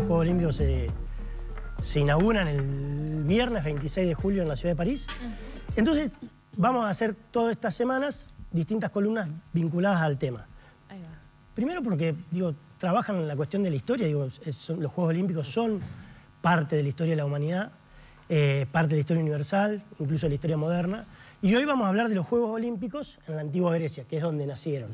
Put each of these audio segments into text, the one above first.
los Juegos Olímpicos se inauguran el viernes 26 de julio en la ciudad de París. Entonces vamos a hacer todas estas semanas distintas columnas vinculadas al tema. Ahí va. Primero porque, digo, trabajan en la cuestión de la historia, digo, los Juegos Olímpicos son parte de la historia de la humanidad, parte de la historia universal, incluso de la historia moderna. Y hoy vamos a hablar de los Juegos Olímpicos en la antigua Grecia, que es donde nacieron.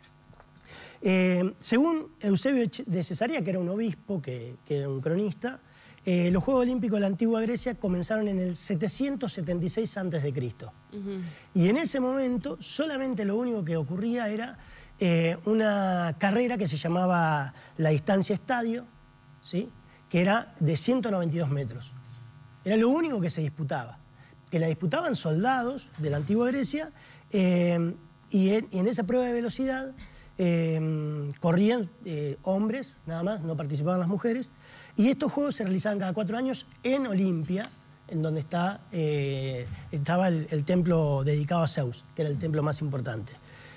Según Eusebio de Cesarea, que era un obispo, que era un cronista, los Juegos Olímpicos de la antigua Grecia comenzaron en el 776 a.C. Y en ese momento solamente lo único que ocurría era una carrera que se llamaba la distancia estadio, ¿sí? Que era de 192 metros. Era lo único que se disputaba. Que la disputaban soldados de la antigua Grecia y en esa prueba de velocidad corrían hombres, nada más, no participaban las mujeres. Y estos juegos se realizaban cada 4 años en Olimpia, en donde estaba el templo dedicado a Zeus, que era el templo más importante.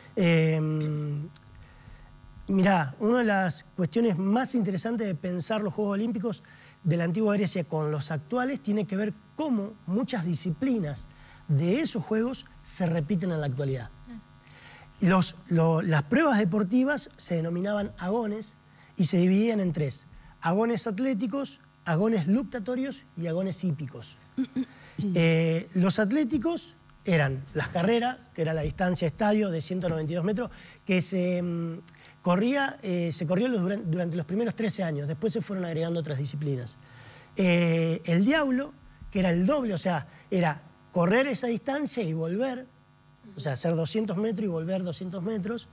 Mirá, una de las cuestiones más interesantes de pensar los Juegos Olímpicos de la antigua Grecia con los actuales tiene que ver cómo muchas disciplinas de esos juegos se repiten en la actualidad. Las pruebas deportivas se denominaban agones y se dividían en 3. Agones atléticos, agones luctatorios y agones hípicos. Los atléticos eran las carreras, que era la distancia estadio de 192 metros, que se corría durante los primeros 13 años, después se fueron agregando otras disciplinas. El diablo, que era el doble, o sea, era correr esa distancia y volver, o sea, hacer 200 metros y volver 200 metros,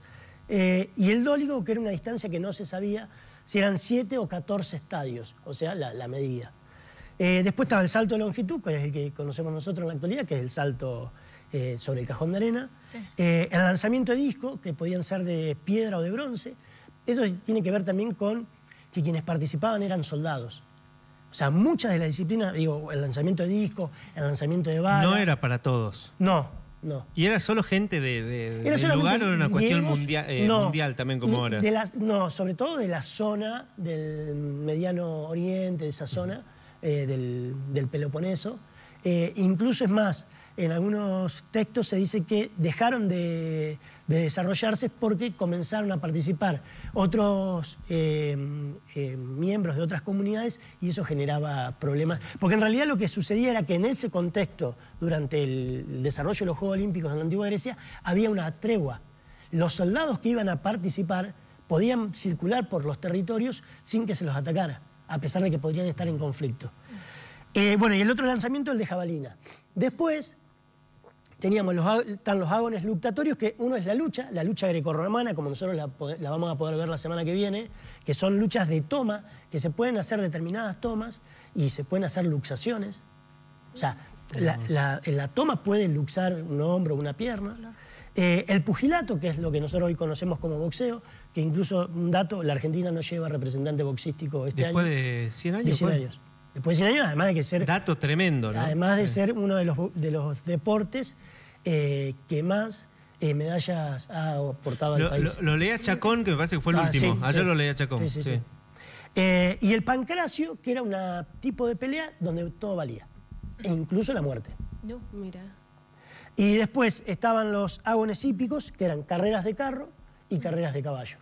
y el dóligo, que era una distancia que no se sabía si eran 7 o 14 estadios, o sea, la medida. Después estaba el salto de longitud, que es el que conocemos nosotros en la actualidad, que es el salto sobre el cajón de arena. Sí. El lanzamiento de disco, que podían ser de piedra o de bronce. Eso tiene que ver también con que quienes participaban eran soldados. O sea, muchas de las disciplinas, digo, el lanzamiento de disco, el lanzamiento de bala... No era para todos. No. ¿Y era solo gente del lugar o era una cuestión mundial también como ahora? No, sobre todo de la zona del Mediano Oriente, de esa zona del Peloponeso. Incluso es más, en algunos textos se dice que dejaron de desarrollarse porque comenzaron a participar otros miembros de otras comunidades y eso generaba problemas. Porque en realidad lo que sucedía era que en ese contexto, durante el desarrollo de los Juegos Olímpicos en la antigua Grecia, había una tregua. Los soldados que iban a participar podían circular por los territorios sin que se los atacara, a pesar de que podrían estar en conflicto. Bueno, y el otro lanzamiento, el de jabalina. Después teníamos están los agones luctatorios, que uno es la lucha grecorromana, como nosotros la vamos a poder ver la semana que viene, que son luchas de toma, que se pueden hacer determinadas tomas y se pueden hacer luxaciones. O sea, en la toma puede luxar un hombro o una pierna. El pugilato, que es lo que nosotros hoy conocemos como boxeo, que incluso, un dato, la Argentina no lleva representante boxístico este año. ¿Después de 100 años? De 100 años. Después de 100 años, además de que ser... Dato tremendo, ¿no? Además de ser uno de los deportes que más medallas ha aportado al país. Lo leí a Chacón, que me parece que fue el último. Sí, Ayer sí. lo leí a Chacón. Sí. Y el pancracio, que era un tipo de pelea donde todo valía, e incluso la muerte. No, mira. Y después estaban los agones hípicos, que eran carreras de carro y carreras de caballo.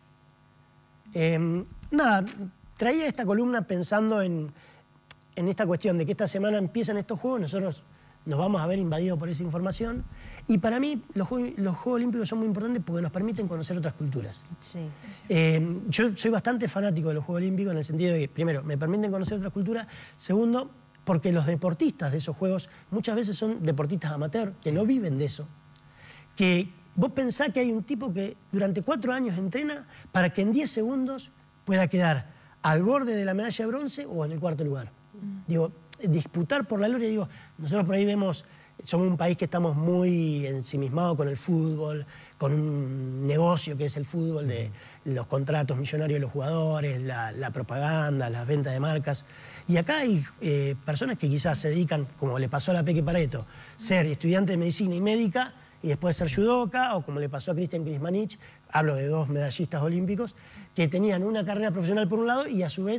Nada, traía esta columna pensando en esta cuestión de que esta semana empiezan estos juegos, nosotros nos vamos a ver invadidos por esa información. Y para mí los Juegos Olímpicos son muy importantes porque nos permiten conocer otras culturas. Sí. Yo soy bastante fanático de los Juegos Olímpicos en el sentido de que, primero, me permiten conocer otras culturas. Segundo, porque los deportistas de esos Juegos muchas veces son deportistas amateur, que no viven de eso. Que vos pensás que hay un tipo que durante 4 años entrena para que en 10 segundos pueda quedar al borde de la medalla de bronce o en el 4.º lugar. Digo, disputar por la gloria, digo, nosotros por ahí vemos, somos un país que estamos muy ensimismados con el fútbol, con un negocio que es el fútbol, de los contratos millonarios de los jugadores, la propaganda, las ventas de marcas. Y acá hay personas que quizás se dedican, como le pasó a la Peque Pareto, ser estudiante de medicina y médica y después ser judoka, o como le pasó a Cristian Krizmanic, hablo de 2 medallistas olímpicos, que tenían una carrera profesional por un lado y a su vez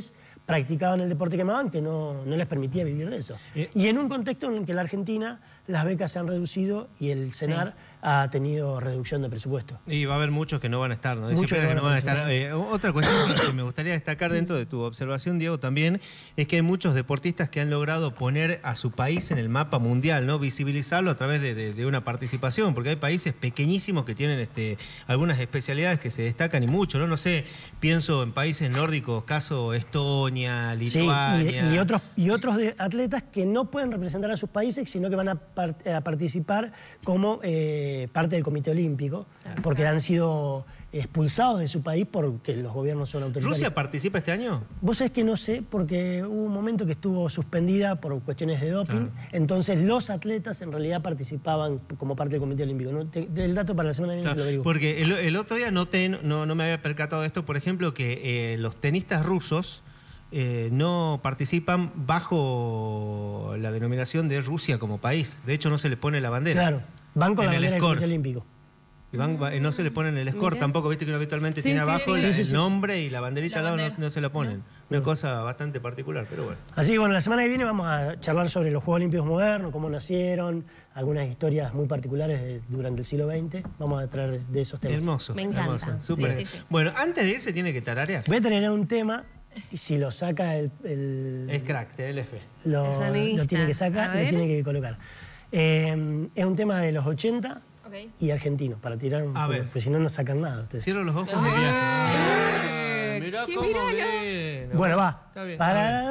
practicaban el deporte que amaban, que no les permitía vivir de eso. Y en un contexto en el que en la Argentina las becas se han reducido y el CENAR ha tenido reducción de presupuesto. Y va a haber muchos que no van a estar, ¿no? Muchos que no van a estar. Otra cuestión que me gustaría destacar dentro de tu observación, Diego, también, es que hay muchos deportistas que han logrado poner a su país en el mapa mundial, ¿no? Visibilizarlo a través de una participación, porque hay países pequeñísimos que tienen algunas especialidades que se destacan y mucho, ¿no? No sé, pienso en países nórdicos, caso Estonia, Lituania. Sí, y otros atletas que no pueden representar a sus países, sino que van a participar como parte del Comité Olímpico, porque han sido expulsados de su país porque los gobiernos son autoritarios. ¿Rusia participa este año? Vos sabés que no sé, porque hubo un momento que estuvo suspendida por cuestiones de doping, entonces los atletas en realidad participaban como parte del Comité Olímpico. ¿No? El dato para la semana que viene lo averiguo. Porque el otro día no me había percatado de esto, por ejemplo, que los tenistas rusos no participan bajo la denominación de Rusia como país. De hecho, no se le pone la bandera. Claro, van con la bandera del Comité Olímpico. Y no se le ponen el score tampoco, viste que uno habitualmente tiene abajo el nombre y la banderita al lado no se la ponen. Una cosa bastante particular, pero bueno. Así que bueno, la semana que viene vamos a charlar sobre los Juegos Olímpicos modernos, cómo nacieron, algunas historias muy particulares durante el siglo XX. Vamos a traer de esos temas. Hermoso. Me encanta. Súper. Sí. Bueno, antes de irse tiene que tararear. Voy a tener un tema y si lo saca Es crack, tenele fe. Lo tiene que sacar, lo tiene que colocar. Es un tema de los 80 y argentino, para tirar un poco, porque si no, no sacan nada. Ustedes. Cierro los ojos y mirá. Mirá cómo viene. Bueno, va. Está bien.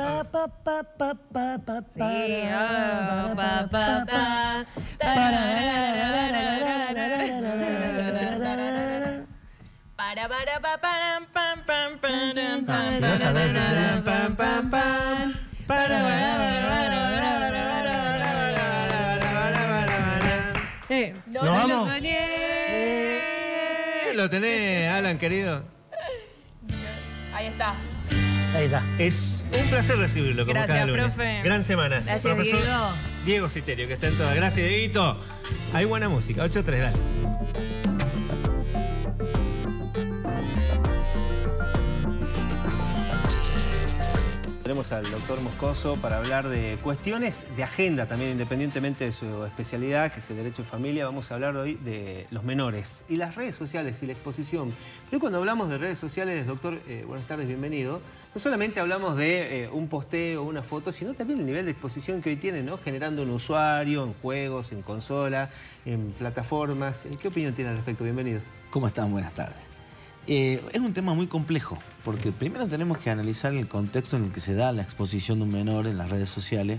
Si no sabés. No lo soñé. Lo tenés, Alan, querido. Ahí está. Ahí está. Es un placer recibirlo como cada lunes. Profe. Gran semana. Gracias, profesor Diego. Diego Citerio, que está en todas. Gracias, Dieguito. Hay buena música. 8-3, dale. Tenemos al doctor Moscoso para hablar de cuestiones de agenda también, independientemente de su especialidad, que es el derecho de familia. Vamos a hablar hoy de los menores y las redes sociales y la exposición. Hoy cuando hablamos de redes sociales, doctor, buenas tardes, bienvenido. No solamente hablamos de un posteo o una foto, sino también el nivel de exposición que hoy tienen, ¿no? Generando un usuario en juegos, en consola, en plataformas. ¿Qué opinión tiene al respecto? Bienvenido. ¿Cómo están? Buenas tardes. Es un tema muy complejo, porque primero tenemos que analizar el contexto en el que se da la exposición de un menor en las redes sociales.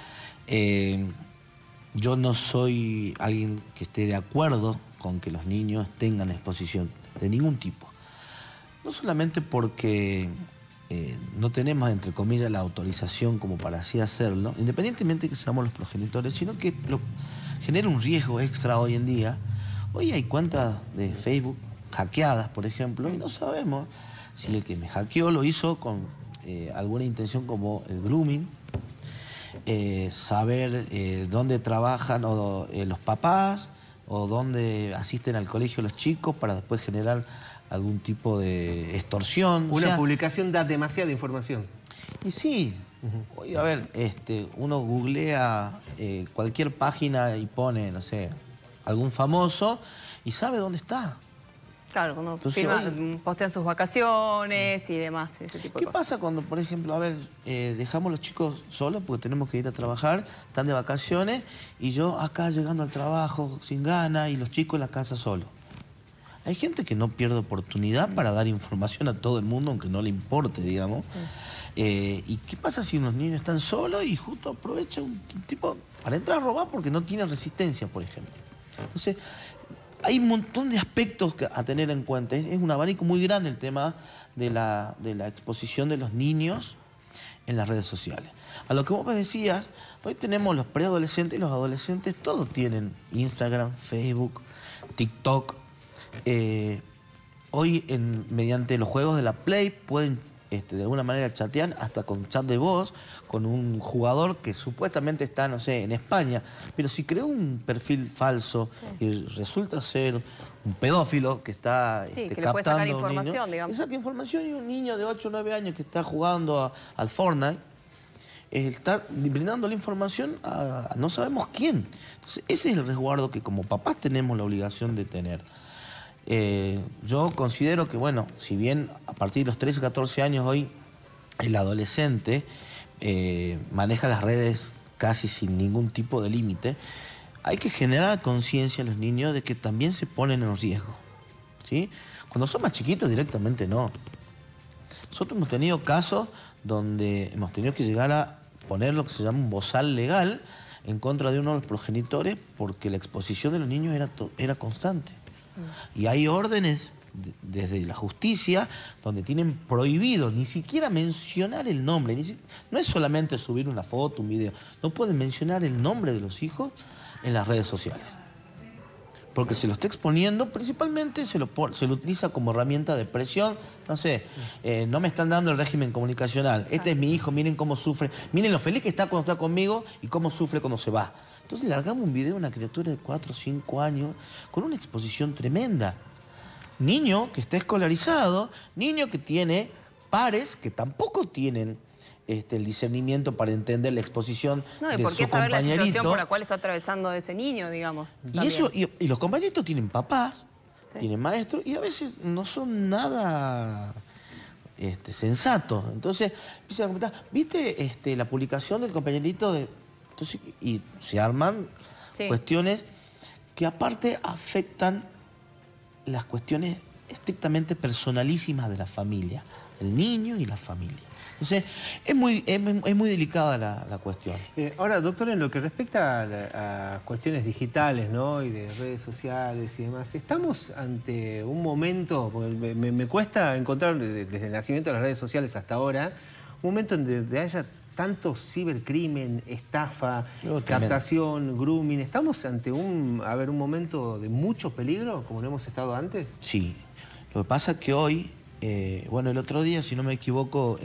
Yo no soy alguien que esté de acuerdo con que los niños tengan exposición de ningún tipo. No solamente porque no tenemos, entre comillas, la autorización como para así hacerlo, independientemente de que seamos los progenitores, sino que genera un riesgo extra hoy en día. Hoy hay cuentas de Facebook hackeadas, por ejemplo, y no sabemos si el que me hackeó lo hizo con alguna intención como el grooming, saber dónde trabajan los papás o dónde asisten al colegio los chicos para después generar algún tipo de extorsión. Una publicación da demasiada información. Y sí. Oye, a ver, uno googlea cualquier página y pone, no sé, algún famoso y sabe dónde está. Claro, cuando postean sus vacaciones y demás, ese tipo de cosas. ¿Qué pasa cuando, por ejemplo, a ver, dejamos a los chicos solos porque tenemos que ir a trabajar, están de vacaciones, y yo acá llegando al trabajo sin ganas y los chicos en la casa solos? Hay gente que no pierde oportunidad para dar información a todo el mundo, aunque no le importe, digamos. Sí. ¿Y qué pasa si unos niños están solos y justo aprovecha un tipo para entrar a robar porque no tiene resistencia, por ejemplo? Entonces, hay un montón de aspectos a tener en cuenta. Es un abanico muy grande el tema de la exposición de los niños en las redes sociales. A lo que vos me decías, hoy tenemos los preadolescentes y los adolescentes, todos tienen Instagram, Facebook, TikTok. Hoy, mediante los juegos de la Play, pueden de alguna manera chatean, hasta con chat de voz, con un jugador que supuestamente está, no sé, en España. Pero si creó un perfil falso y resulta ser un pedófilo que está que le captando puede sacar a un información, niño, digamos. le saca información, y un niño de 8 o 9 años que está jugando al Fortnite, está brindando la información a no sabemos quién. Entonces, ese es el resguardo que como papás tenemos la obligación de tener. Yo considero que, bueno, si bien a partir de los 13 o 14 años hoy el adolescente maneja las redes casi sin ningún tipo de límite, hay que generar conciencia en los niños de que también se ponen en riesgo, ¿sí? Cuando son más chiquitos directamente no. Nosotros hemos tenido casos donde hemos tenido que llegar a poner lo que se llama un bozal legal en contra de uno de los progenitores porque la exposición de los niños era constante. Y hay órdenes desde la justicia donde tienen prohibido ni siquiera mencionar el nombre. No es solamente subir una foto, un video. No pueden mencionar el nombre de los hijos en las redes sociales. Porque se lo está exponiendo, principalmente se lo utiliza como herramienta de presión. No sé, no me están dando el régimen comunicacional. Este es mi hijo, miren cómo sufre. Miren lo feliz que está cuando está conmigo y cómo sufre cuando se va. Entonces largamos un video a una criatura de 4 o 5 años con una exposición tremenda. Niño que está escolarizado, niño que tiene pares que tampoco tienen el discernimiento para entender la exposición de por qué su saber la compañerito. situación por la cual está atravesando ese niño, digamos. Y los compañeritos tienen papás, tienen maestros, y a veces no son nada sensatos. Entonces empiezan a comentar, ¿viste la publicación del compañerito de...? Entonces, y se arman cuestiones que aparte afectan las cuestiones estrictamente personalísimas de la familia, el niño y la familia. Entonces, es muy delicada la cuestión. Ahora, doctor, en lo que respecta a cuestiones digitales, ¿no? Y de redes sociales y demás, ¿estamos ante un momento, porque me cuesta encontrar desde el nacimiento de las redes sociales hasta ahora, un momento en donde haya tanto cibercrimen, estafa, captación, grooming? ¿Estamos ante un momento de mucho peligro, como lo hemos estado antes? Sí. Lo que pasa es que hoy, bueno, el otro día, si no me equivoco,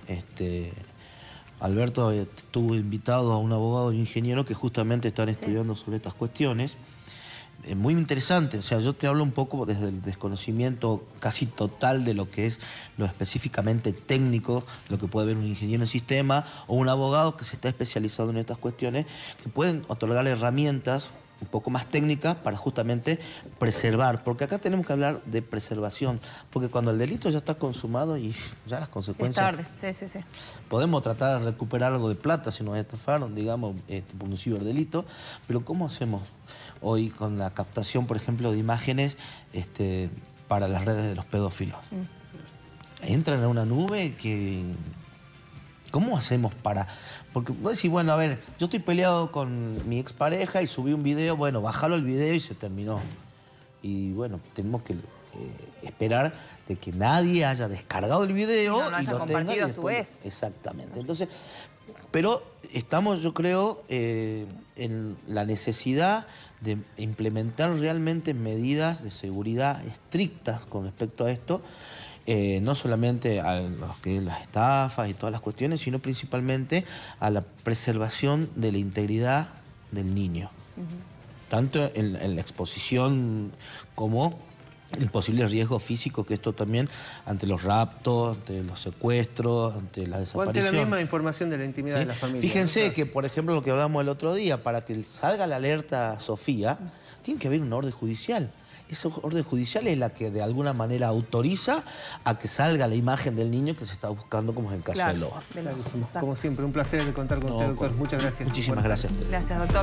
Alberto estuvo invitado a un abogado y un ingeniero que justamente están estudiando sobre estas cuestiones. Muy interesante, o sea, yo te hablo un poco desde el desconocimiento casi total de lo que es lo específicamente técnico, lo que puede ver un ingeniero en sistema o un abogado que se está especializado en estas cuestiones, que pueden otorgar herramientas un poco más técnicas para justamente preservar, porque acá tenemos que hablar de preservación, porque cuando el delito ya está consumado y ya las consecuencias... Es tarde, sí. Podemos tratar de recuperar algo de plata si nos estafaron, digamos, por un ciberdelito, pero ¿cómo hacemos hoy con la captación, por ejemplo, de imágenes para las redes de los pedófilos? Entran en una nube que... ¿Cómo hacemos para...? Porque vos decís, bueno, a ver, yo estoy peleado con mi expareja y subí un video, bueno, bajalo el video y se terminó. Y bueno, tenemos que esperar de que nadie haya descargado el video y lo haya compartido a su vez. Exactamente. Entonces, pero estamos, yo creo, en la necesidad de implementar realmente medidas de seguridad estrictas con respecto a esto, no solamente a las estafas y todas las cuestiones, sino principalmente a la preservación de la integridad del niño. Tanto en la exposición como el posible riesgo físico que esto también ante los raptos, ante los secuestros, ante la desaparición. O ante la misma información de la intimidad de la familia. Fíjense que, por ejemplo, lo que hablamos el otro día, para que salga la alerta Sofía, tiene que haber una orden judicial. Esa orden judicial es la que de alguna manera autoriza a que salga la imagen del niño que se está buscando, como es el caso de Loa. Como siempre, un placer contar con usted, doctor. Muchas gracias. Muchísimas gracias a usted. Gracias, doctor.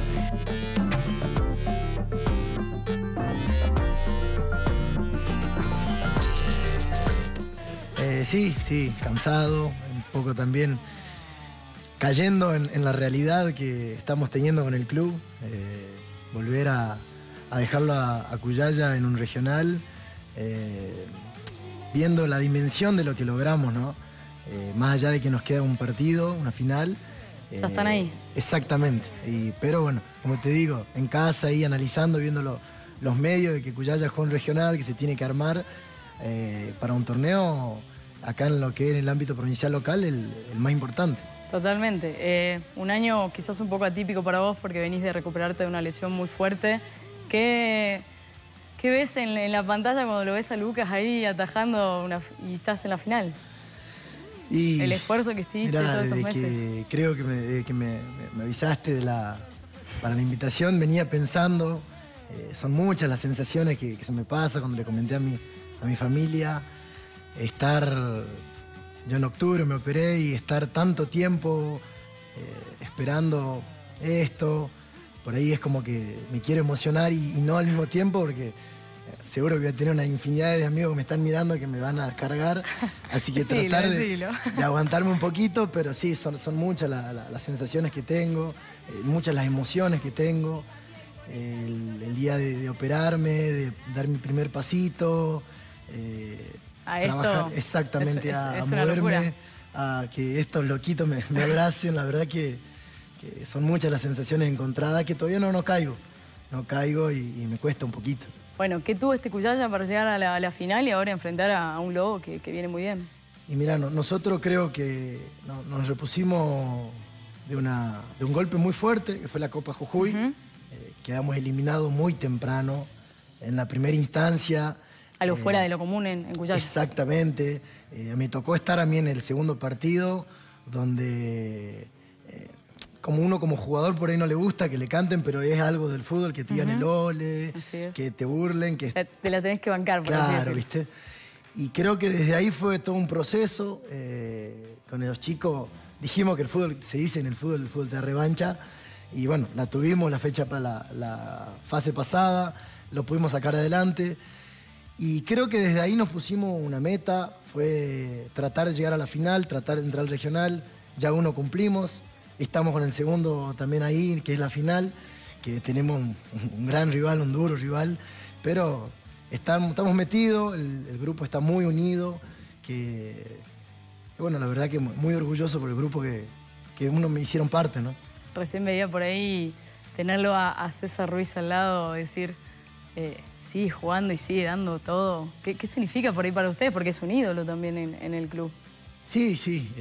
Sí, cansado, un poco también cayendo en la realidad que estamos teniendo con el club. Volver a dejarlo a Cuyaya en un regional, viendo la dimensión de lo que logramos, ¿no? Más allá de que nos queda un partido, una final. Ya están ahí. Exactamente. Pero bueno, como te digo, en casa ahí analizando, viendo los medios de que Cuyaya juega un regional, que se tiene que armar para un torneo acá en lo que es en el ámbito provincial local, el más importante. Totalmente. Un año quizás un poco atípico para vos porque venís de recuperarte de una lesión muy fuerte. ¿Qué ves en la pantalla cuando lo ves a Lucas ahí atajando y estás en la final? Y, el esfuerzo que hiciste todos estos meses. Creo que desde que me avisaste para la invitación, venía pensando, son muchas las sensaciones que se me pasan cuando le comenté a mi familia. Yo en octubre me operé y estar tanto tiempo esperando esto, por ahí es como que me quiero emocionar y no al mismo tiempo porque seguro que voy a tener una infinidad de amigos que me están mirando que me van a cargar, así que tratar de aguantarme un poquito, pero sí, son muchas las sensaciones que tengo, muchas las emociones que tengo, el día de operarme, de dar mi primer pasito, trabajar exactamente a moverme, a que estos loquitos me abracen, la verdad que son muchas las sensaciones encontradas que todavía no caigo y me cuesta un poquito. Bueno, ¿qué tuvo este Cuyaya para llegar a la final y ahora enfrentar a un Lobo que viene muy bien? Y mira, nosotros creo que nos repusimos de un golpe muy fuerte, que fue la Copa Jujuy. Quedamos eliminados muy temprano, en la primera instancia. Algo fuera de lo común en Cuyaya. Exactamente. Me tocó estar a mí en el segundo partido, donde como uno como jugador por ahí no le gusta que le canten, pero es algo del fútbol, que te digan el ole, que te burlen. Que te la tenés que bancar, por así decirlo. ¿Viste? Y creo que desde ahí fue todo un proceso. Con los chicos dijimos que el fútbol, se dice en el fútbol te da revancha. Y bueno, la tuvimos la fecha para la fase pasada, lo pudimos sacar adelante. Y creo que desde ahí nos pusimos una meta, fue tratar de llegar a la final, tratar de entrar al regional. Ya uno cumplimos. Estamos con el segundo también ahí, que es la final, que tenemos un gran rival, un duro rival, pero estamos metidos, el grupo está muy unido, que bueno, la verdad que muy orgulloso por el grupo que uno me hicieron parte, ¿no? Recién veía por ahí tenerlo a César Ruiz al lado, decir, sigue jugando y sigue dando todo. ¿Qué significa por ahí para ustedes? Porque es un ídolo también en el club. Sí.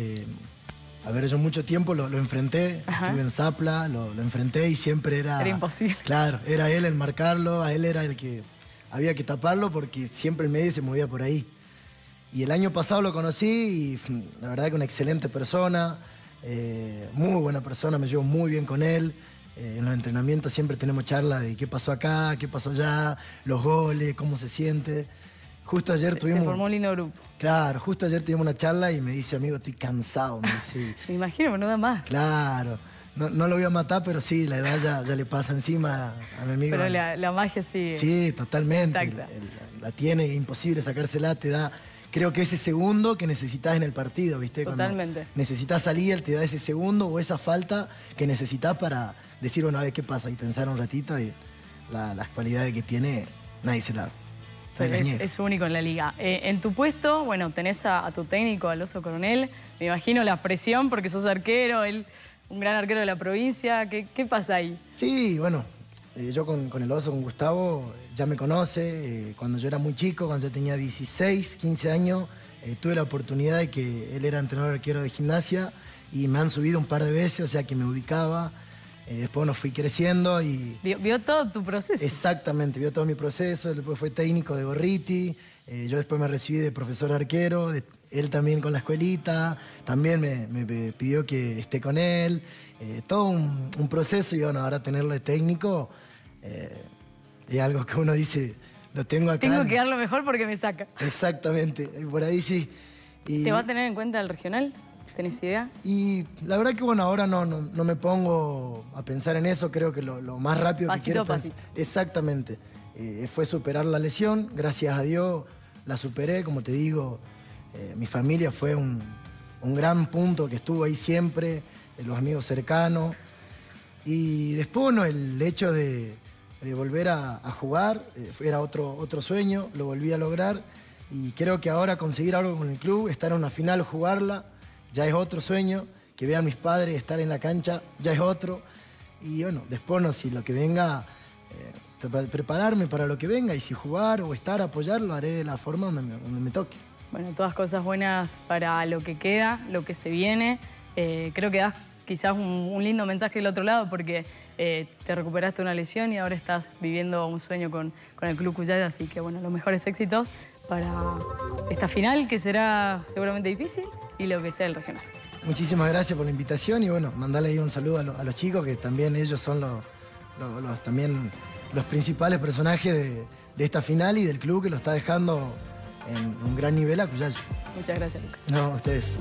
A ver, yo mucho tiempo lo enfrenté, estuve en Zapla, lo enfrenté y siempre era... Era imposible. Claro, era él el marcarlo, a él era el que había que taparlo porque siempre el medio se movía por ahí. Y el año pasado lo conocí y la verdad que una excelente persona, muy buena persona, me llevo muy bien con él. En los entrenamientos siempre tenemos charlas de qué pasó acá, qué pasó allá, los goles, cómo se siente. Justo ayer tuvimos... Se formó un lindo grupo. Claro, justo ayer tuvimos una charla y me dice, amigo, estoy cansado. Me dice, me imagino que no da más. Claro. No lo voy a matar, pero sí, la edad ya le pasa encima a mi amigo. Pero la magia sigue. Sí, totalmente. La tiene, imposible sacársela, te da... Creo que ese segundo que necesitas en el partido, ¿viste? Totalmente. Cuando necesitas salir, él te da ese segundo o esa falta que necesitas para decir, bueno, a ver qué pasa y pensar un ratito y las cualidades que tiene, nadie se la da. Es único en la liga. En tu puesto, bueno, tenés a tu técnico, al Oso Coronel. Me imagino la presión porque sos arquero, él un gran arquero de la provincia. ¿Qué pasa ahí? Sí, bueno, yo con el Oso, con Gustavo, ya me conoce. Cuando yo era muy chico, cuando yo tenía 16, 15 años, tuve la oportunidad de que él era entrenador arquero de Gimnasia y me han subido un par de veces, o sea que me ubicaba. Después nos fui creciendo y... Vio todo tu proceso. Exactamente, vio todo mi proceso. Después fue técnico de Gorriti. Yo después me recibí de profesor arquero. Él también con la escuelita. También me pidió que esté con él. Todo un proceso. Y bueno, ahora tenerlo de técnico es algo que uno dice, lo tengo acá. Tengo que dar lo mejor porque me saca. Exactamente. Y por ahí sí. ¿Te va a tener en cuenta el regional? ¿Tenés idea? Y la verdad que bueno, ahora no me pongo a pensar en eso, creo que lo más rápido pasito que quiero... Pasito. Exactamente. Fue superar la lesión, gracias a Dios la superé, como te digo, mi familia fue un gran punto que estuvo ahí siempre, los amigos cercanos. Y después, bueno, el hecho de volver a jugar, era otro sueño, lo volví a lograr. Y creo que ahora conseguir algo con el club, estar en una final, jugarla, ya es otro sueño, que vean mis padres estar en la cancha, ya es otro. Y bueno, después no, si lo que venga, prepararme para lo que venga y si jugar o estar, apoyarlo, haré de la forma donde me toque. bueno, todas cosas buenas para lo que queda, lo que se viene. Creo que das quizás un lindo mensaje del otro lado porque te recuperaste una lesión y ahora estás viviendo un sueño con el Club Cuyaya. Así que, bueno, los mejores éxitos para esta final, que será seguramente difícil, y lo que sea el regional. Muchísimas gracias por la invitación y bueno, mandarle ahí un saludo a los chicos, que también ellos son también los principales personajes de esta final y del club, que lo está dejando en un gran nivel a Cuyaya. Muchas gracias, Lucas. No, a ustedes.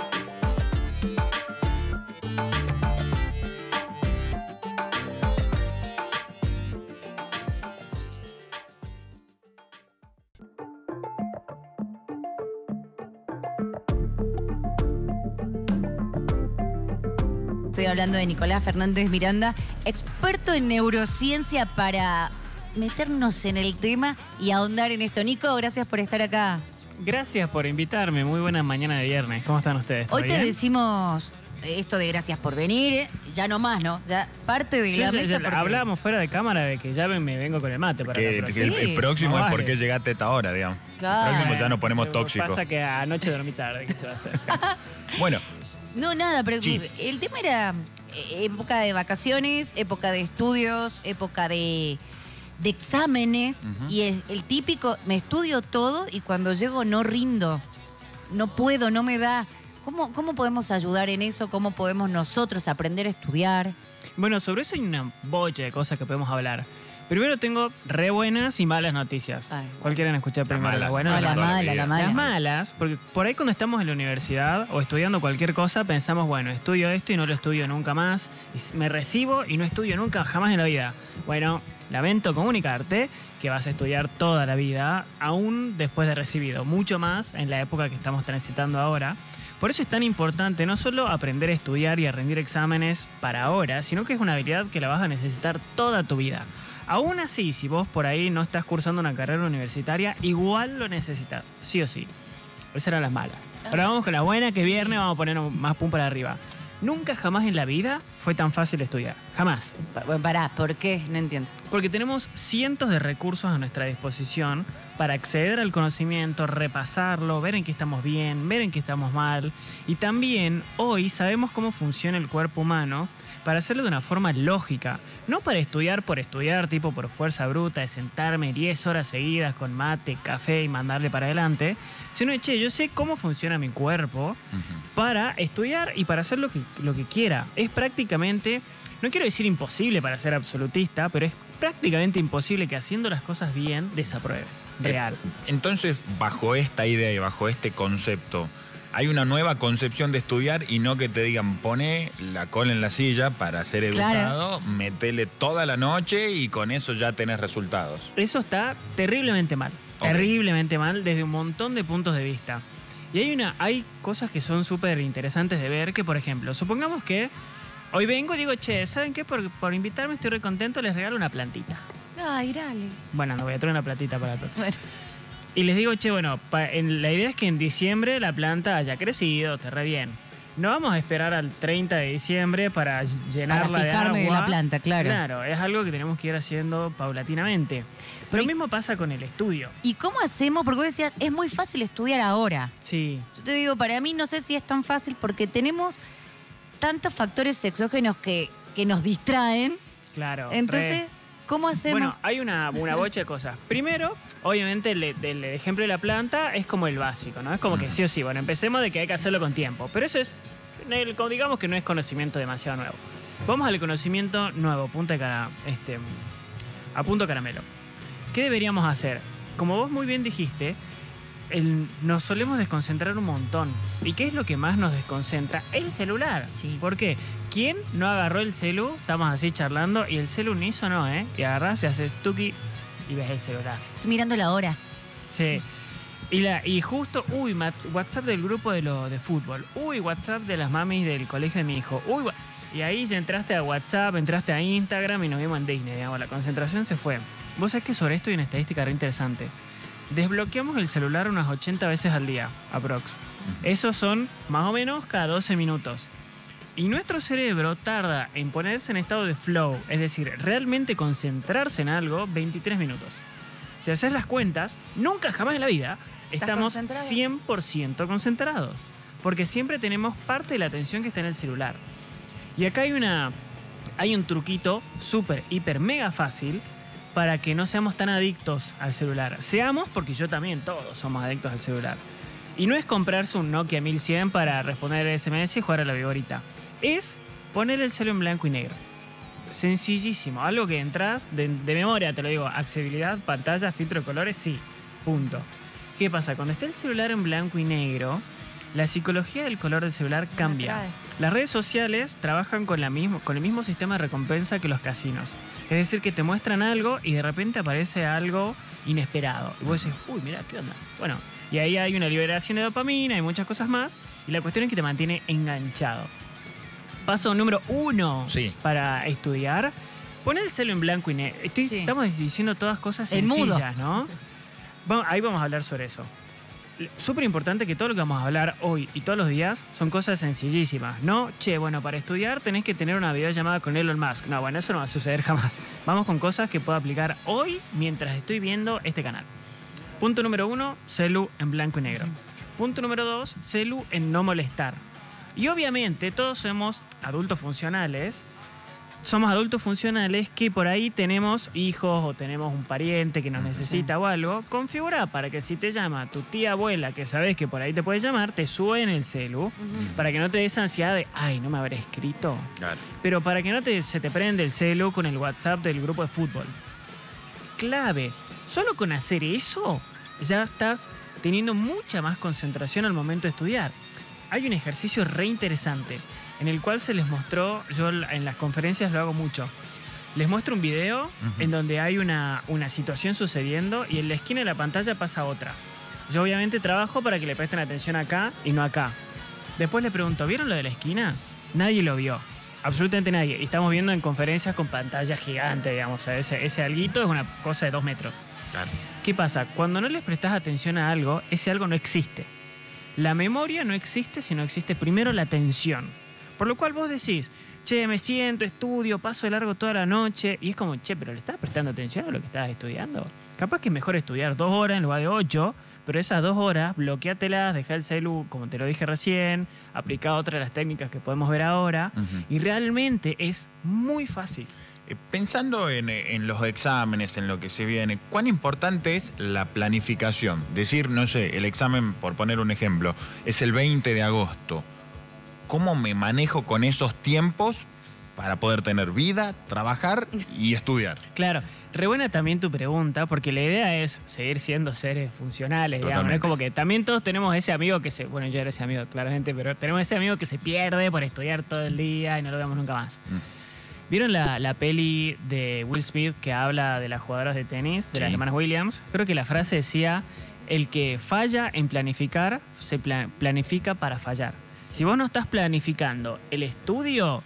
Estoy hablando de Nicolás Fernández Miranda, experto en neurociencia, para meternos en el tema y ahondar en esto. Nico, gracias por estar acá. Gracias por invitarme. Muy buena mañana de viernes. ¿Cómo están ustedes? Hoy te bien? Decimos esto de gracias por venir. Ya no más, ¿no? Ya parte de la mesa. Porque... Hablábamos fuera de cámara de que ya me vengo con el mate para la próxima. Sí. El próximo No es vale. por qué llegaste a esta hora, digamos. Claro. El próximo ya nos ponemos Se tóxicos. Pasa que anoche dormí tarde. ¿Qué se va a hacer? Bueno, No, nada, pero Sí. el tema era época de vacaciones, época de estudios, época de exámenes. Y el típico, me estudio todo y cuando llego no rindo, no puedo, no me da. ¿Cómo podemos ayudar en eso? ¿Cómo podemos nosotros aprender a estudiar? Bueno, sobre eso hay una bocha de cosas que podemos hablar. Primero tengo re buenas y malas noticias. Ay. ¿Cuál quieren escuchar primero? malas. ¿Las No, buenas o la las toda la mala, vida. la mala. Las malas, porque por ahí cuando estamos en la universidad o estudiando cualquier cosa, pensamos, bueno, estudio esto y no lo estudio nunca más, y me recibo y no estudio nunca, jamás en la vida. Bueno, lamento comunicarte que vas a estudiar toda la vida, aún después de recibido, mucho más en la época que estamos transitando ahora. Por eso es tan importante no solo aprender a estudiar y a rendir exámenes para ahora, sino que es una habilidad que la vas a necesitar toda tu vida. Aún así, si vos por ahí no estás cursando una carrera universitaria, igual lo necesitas, sí o sí. Esas eran las malas. Ahora vamos con la buena, que viernes vamos a poner más pum para arriba. Nunca jamás en la vida fue tan fácil estudiar. Jamás. Bueno, pará, ¿por qué? No entiendo. Porque tenemos cientos de recursos a nuestra disposición para acceder al conocimiento, repasarlo, ver en qué estamos bien, ver en qué estamos mal. Y también hoy sabemos cómo funciona el cuerpo humano para hacerlo de una forma lógica. No para estudiar por estudiar, tipo por fuerza bruta, de sentarme 10 horas seguidas con mate, café y mandarle para adelante, sino, che, yo sé cómo funciona mi cuerpo para estudiar y para hacer lo que quiera. Es prácticamente, no quiero decir imposible para ser absolutista, pero es prácticamente imposible que haciendo las cosas bien desapruebes. Real. entonces, bajo esta idea y bajo este concepto, hay una nueva concepción de estudiar y no que te digan, pone la cola en la silla para ser educado, metele toda la noche y con eso ya tenés resultados. Eso está terriblemente mal. Ok. Terriblemente mal desde un montón de puntos de vista. Y hay cosas que son súper interesantes de ver, que por ejemplo, supongamos que hoy vengo y digo, che, ¿saben qué? Por invitarme estoy re contento, les regalo una plantita. Ay, dale. Bueno, no voy a traer una plantita para la próxima. Bueno, Y les digo, che, bueno, la idea es que en diciembre la planta haya crecido, esté re bien. No vamos a esperar al 30 de diciembre para llenarla de agua. fijarme de la planta, claro. Claro, es algo que tenemos que ir haciendo paulatinamente. Lo mismo pasa con el estudio. ¿y cómo hacemos? Porque vos decías, es muy fácil estudiar ahora. Sí. Yo te digo, para mí no sé si es tan fácil porque tenemos tantos factores exógenos que nos distraen. Claro. Entonces, ¿cómo hacemos? Bueno, hay una bocha de cosas. Primero, obviamente, el ejemplo de la planta es como el básico, ¿no? Es como que sí o sí. Bueno, empecemos de que hay que hacerlo con tiempo. Pero eso es, digamos que no es conocimiento demasiado nuevo. Vamos al conocimiento nuevo, a punto caramelo. ¿Qué deberíamos hacer? Como vos muy bien dijiste, nos solemos desconcentrar un montón. ¿Y qué es lo que más nos desconcentra? El celular. Sí. ¿Por qué? ¿Quién no agarró el celu? Estamos así charlando y el celu ni hizo, ¿no? Y agarrás y haces tuki y ves el celular. Estoy mirando la hora. Sí. Y justo, WhatsApp del grupo de fútbol. WhatsApp de las mamis del colegio de mi hijo. Y ahí ya entraste a WhatsApp, entraste a Instagram y nos vimos en Disney, digamos. La concentración se fue. Vos sabés que sobre esto hay una estadística re interesante. Desbloqueamos el celular unas 80 veces al día, aprox. Esos son más o menos cada 12 minutos. Y nuestro cerebro tarda en ponerse en estado de flow, es decir, realmente concentrarse en algo, 23 minutos. Si haces las cuentas, nunca jamás en la vida estamos 100% concentrados. Porque siempre tenemos parte de la atención que está en el celular. Y acá hay un truquito súper, hiper, mega fácil para que no seamos tan adictos al celular. Seamos, porque yo también, todos somos adictos al celular. Y no es comprarse un Nokia 1100 para responder SMS y jugar a la viborita. Es poner el celular en blanco y negro. Sencillísimo. Algo que entras de memoria, te lo digo. Accesibilidad, pantalla, filtro de colores, sí. Punto. ¿Qué pasa? Cuando está el celular en blanco y negro, la psicología del color del celular cambia. Las redes sociales trabajan con el mismo sistema de recompensa que los casinos. Es decir, que te muestran algo y de repente aparece algo inesperado. Y vos decís, uy, mirá, ¿qué onda? Bueno, y ahí hay una liberación de dopamina y muchas cosas más. Y la cuestión es que te mantiene enganchado. Paso número 1 para estudiar. Poner el celular en blanco y negro. Estamos diciendo todas cosas sencillas, ¿no? Ahí vamos a hablar sobre eso. Súper importante que todo lo que vamos a hablar hoy y todos los días son cosas sencillísimas, ¿no? Para estudiar tenés que tener una videollamada con Elon Musk. No, bueno, eso no va a suceder jamás. Vamos con cosas que puedo aplicar hoy mientras estoy viendo este canal. Punto número 1, celu en blanco y negro. Punto número 2, celu en no molestar. Y obviamente todos somos adultos funcionales. Somos adultos funcionales que por ahí tenemos hijos o tenemos un pariente que nos necesita o algo. Configura para que si te llama tu tía abuela, que sabes que por ahí te puede llamar, te sube en el celu, para que no te des ansiedad de, ay, no me habré escrito. Claro. Pero para que no se te prende el celu con el WhatsApp del grupo de fútbol. Clave. Solo con hacer eso ya estás teniendo mucha más concentración al momento de estudiar. Hay un ejercicio re interesante en el cual se les mostró, yo en las conferencias lo hago mucho, les muestro un video en donde hay una situación sucediendo y en la esquina de la pantalla pasa otra. Yo obviamente trabajo para que le presten atención acá y no acá. Después le pregunto, ¿vieron lo de la esquina? Nadie lo vio, absolutamente nadie. Y estamos viendo en conferencias con pantalla gigante, digamos, ese alguito es una cosa de 2 metros. Claro. ¿Qué pasa? Cuando no les prestás atención a algo, ese algo no existe. La memoria no existe si no existe primero la atención. Por lo cual vos decís, che, me siento, estudio, paso de largo toda la noche. Y es como, che, pero ¿le estás prestando atención a lo que estabas estudiando? Capaz que es mejor estudiar 2 horas en lugar de 8, pero esas 2 horas, bloqueátelas, dejá el celu, como te lo dije recién, aplicá otra de las técnicas que podemos ver ahora. Y realmente es muy fácil. Pensando en los exámenes, en lo que se viene, ¿cuán importante es la planificación? Decir, no sé, el examen, por poner un ejemplo, es el 20 de agosto. ¿Cómo me manejo con esos tiempos para poder tener vida, trabajar y estudiar? Claro, re buena también tu pregunta, porque la idea es seguir siendo seres funcionales, digamos. Es como que también todos tenemos ese amigo que bueno, yo era ese amigo, claramente, pero tenemos ese amigo que se pierde por estudiar todo el día y no lo vemos nunca más. ¿Vieron la peli de Will Smith que habla de las jugadoras de tenis, de las hermanas Williams? Creo que la frase decía, el que falla en planificar, se planifica para fallar. Si vos no estás planificando el estudio,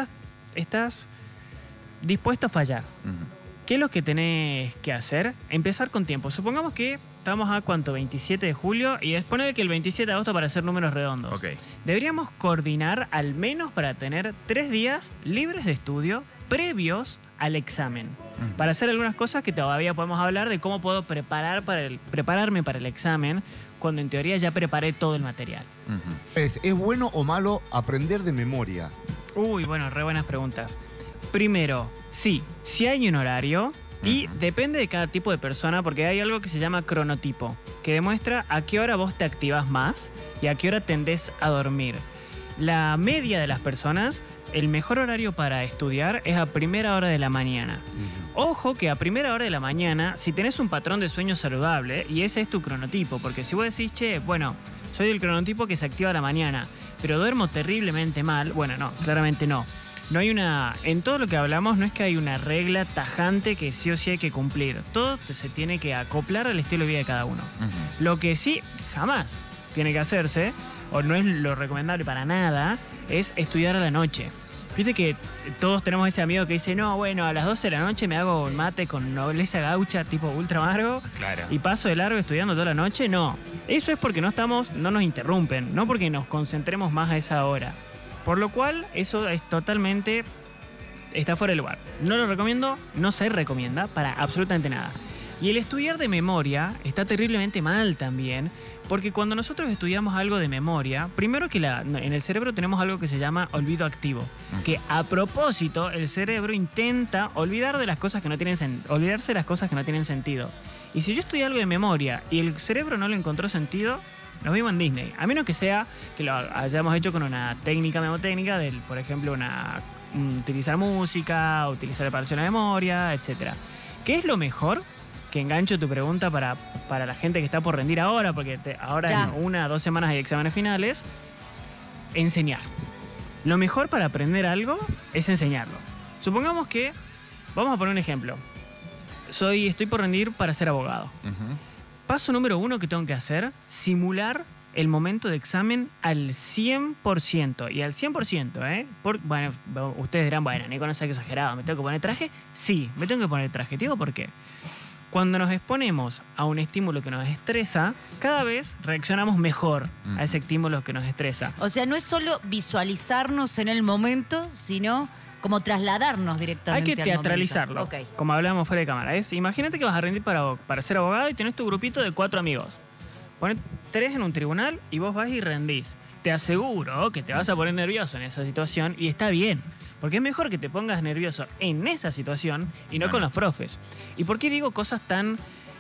estás dispuesto a fallar. ¿Qué es lo que tenés que hacer? Empezar con tiempo. Supongamos que estamos a, ¿cuánto? 27 de julio y es poner que el 27 de agosto para hacer números redondos. Okay. Deberíamos coordinar al menos para tener 3 días libres de estudio previos al examen. Para hacer algunas cosas que todavía podemos hablar de cómo puedo prepararme para el examen cuando en teoría ya preparé todo el material. ¿Es bueno o malo aprender de memoria? Uy, bueno, re buenas preguntas. Primero, sí hay un horario y depende de cada tipo de persona porque hay algo que se llama cronotipo, que demuestra a qué hora vos te activás más y a qué hora tendés a dormir. La media de las personas, el mejor horario para estudiar es a primera hora de la mañana. Ojo que a primera hora de la mañana, si tenés un patrón de sueño saludable, y ese es tu cronotipo, porque si vos decís, che, bueno, soy del cronotipo que se activa a la mañana, pero duermo terriblemente mal, bueno, no, claramente no. No hay en todo lo que hablamos no es que hay una regla tajante que sí o sí hay que cumplir. Todo se tiene que acoplar al estilo de vida de cada uno. Lo que sí jamás tiene que hacerse, o no es lo recomendable para nada, es estudiar a la noche. Viste que todos tenemos ese amigo que dice, no, bueno, a las 12 de la noche me hago un mate con nobleza gaucha tipo ultra amargo y paso de largo estudiando toda la noche. No, eso es porque no nos interrumpen, no porque nos concentremos más a esa hora. Por lo cual, eso es totalmente, está fuera de lugar. No lo recomiendo, no se recomienda para absolutamente nada. Y el estudiar de memoria está terriblemente mal también, porque cuando nosotros estudiamos algo de memoria, primero que en el cerebro tenemos algo que se llama olvido activo, que a propósito el cerebro intenta olvidarse de las cosas que no tienen sentido. Y si yo estudié algo de memoria y el cerebro no le encontró sentido, nos vimos en Disney. A menos que sea que lo hayamos hecho con una técnica memotécnica, por ejemplo, utilizar música, utilizar preparación de memoria, etc. ¿Qué es lo mejor? Que engancho tu pregunta para la gente que está por rendir ahora, porque ahora en 1 o 2 semanas hay exámenes finales. Enseñar. Lo mejor para aprender algo es enseñarlo. Supongamos que, vamos a poner un ejemplo. Estoy por rendir para ser abogado. Paso número 1 que tengo que hacer, simular el momento de examen al 100%. Y al 100%, ¿eh? Bueno, ustedes dirán, bueno, Nico, no sé qué exagerado, ¿me tengo que poner traje? Sí, me tengo que poner traje. Te digo por qué. Cuando nos exponemos a un estímulo que nos estresa, cada vez reaccionamos mejor a ese estímulo que nos estresa. O sea, no es solo visualizarnos en el momento, sino como trasladarnos directamente. Hay que teatralizarlo, como hablábamos fuera de cámara. Imagínate que vas a rendir para ser abogado y tenés tu grupito de 4 amigos. Ponés 3 en un tribunal y vos vas y rendís. Te aseguro que te vas a poner nervioso en esa situación y está bien. Porque es mejor que te pongas nervioso en esa situación y no con los profes. ¿Y por qué digo cosas tan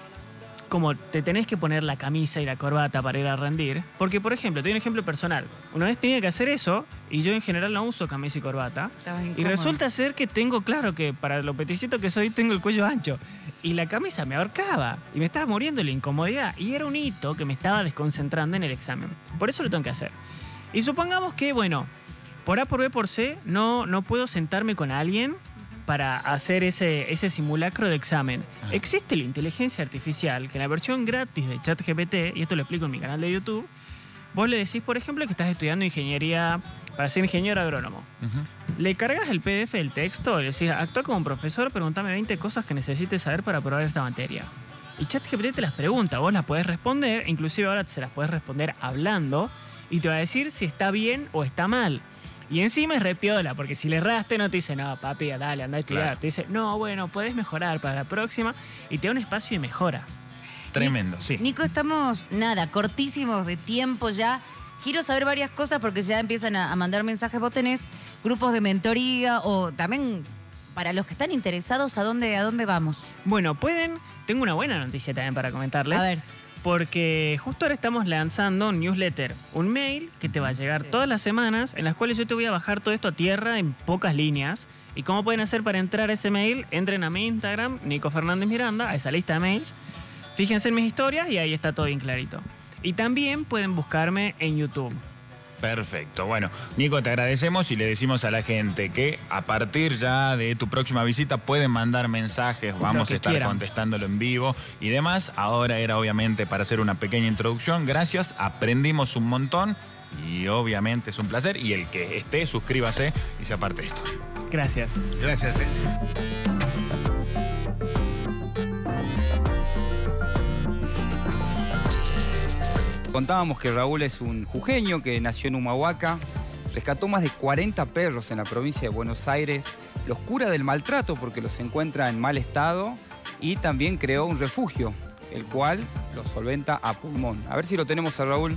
como te tenés que poner la camisa y la corbata para ir a rendir? Porque, por ejemplo, te doy un ejemplo personal. Una vez tenía que hacer eso y yo en general no uso camisa y corbata. Y resulta ser que tengo, claro que para lo peticito que soy, tengo el cuello ancho. Y la camisa me ahorcaba y me estaba muriendo la incomodidad. Y era un hito que me estaba desconcentrando en el examen. Por eso lo tengo que hacer. Y supongamos que, bueno, por A, por B, por C, no puedo sentarme con alguien para hacer ese simulacro de examen. Existe la inteligencia artificial que en la versión gratis de ChatGPT, y esto lo explico en mi canal de YouTube, vos le decís, por ejemplo, que estás estudiando ingeniería para ser ingeniero agrónomo. Le cargas el PDF del texto, le decís, actúa como profesor, pregúntame 20 cosas que necesites saber para aprobar esta materia. Y ChatGPT te las pregunta, vos las podés responder, inclusive ahora se las podés responder hablando, y te va a decir si está bien o está mal. Y encima es re piola, porque si le erraste no te dice, no, papi, dale, anda a estudiar. Claro. Te dice, no, bueno, podés mejorar para la próxima, y te da un espacio de mejora. Tremendo, sí. Nico, estamos, cortísimos de tiempo ya. Quiero saber varias cosas porque ya empiezan a mandar mensajes. Vos tenés grupos de mentoría o también para los que están interesados, ¿a dónde vamos? Bueno, tengo una buena noticia también para comentarles. A ver. Porque justo ahora estamos lanzando un newsletter, un mail que te va a llegar todas las semanas, en las cuales yo te voy a bajar todo esto a tierra en pocas líneas. ¿Y cómo pueden hacer para entrar a ese mail? Entren a mi Instagram, Nico Fernández Miranda, a esa lista de mails. Fíjense en mis historias y ahí está todo bien clarito. Y también pueden buscarme en YouTube. Perfecto. Bueno, Nico, te agradecemos y le decimos a la gente que a partir ya de tu próxima visita pueden mandar mensajes, vamos a estar contestándolo en vivo y demás. Ahora era obviamente para hacer una pequeña introducción. Gracias, aprendimos un montón y obviamente es un placer. Y el que esté, suscríbase y se aparte de esto. Gracias. Gracias. Contábamos que Raúl es un jujeño que nació en Humahuaca, rescató más de 40 perros en la provincia de Buenos Aires, los cura del maltrato porque los encuentra en mal estado y también creó un refugio, el cual los solventa a pulmón. A ver si lo tenemos a Raúl.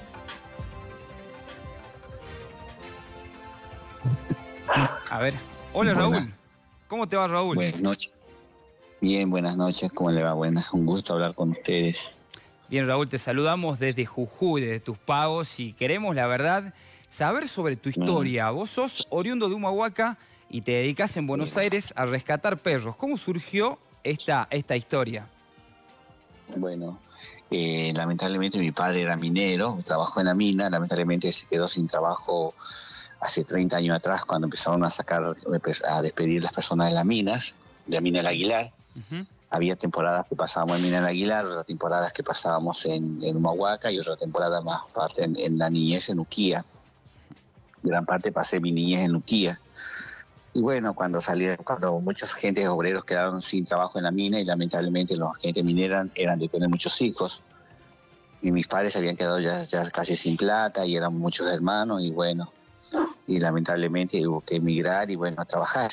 A ver. Hola Raúl. ¿Cómo te va, Raúl? Buenas noches. Bien, buenas noches. ¿Cómo le va? Buenas. Un gusto hablar con ustedes. Bien, Raúl, te saludamos desde Jujuy, desde tus pagos, y queremos, la verdad, saber sobre tu historia. Vos sos oriundo de Humahuaca y te dedicás en Buenos Aires a rescatar perros. ¿Cómo surgió esta historia? Bueno, lamentablemente mi padre era minero, trabajó en la mina, lamentablemente se quedó sin trabajo hace 30 años atrás cuando empezaron a despedir las personas de las minas, de la mina del Aguilar. Había temporadas que pasábamos en Mina del Aguilar, otras temporadas que pasábamos en Humahuaca y otra temporada más parte en la niñez en Uquía. Gran parte pasé mi niñez en Uquía. Y bueno, cuando muchos agentes obreros quedaron sin trabajo en la mina y lamentablemente los agentes mineros eran de tener muchos hijos. Y mis padres habían quedado ya casi sin plata y eran muchos hermanos y bueno, y lamentablemente hubo que emigrar y bueno, a trabajar.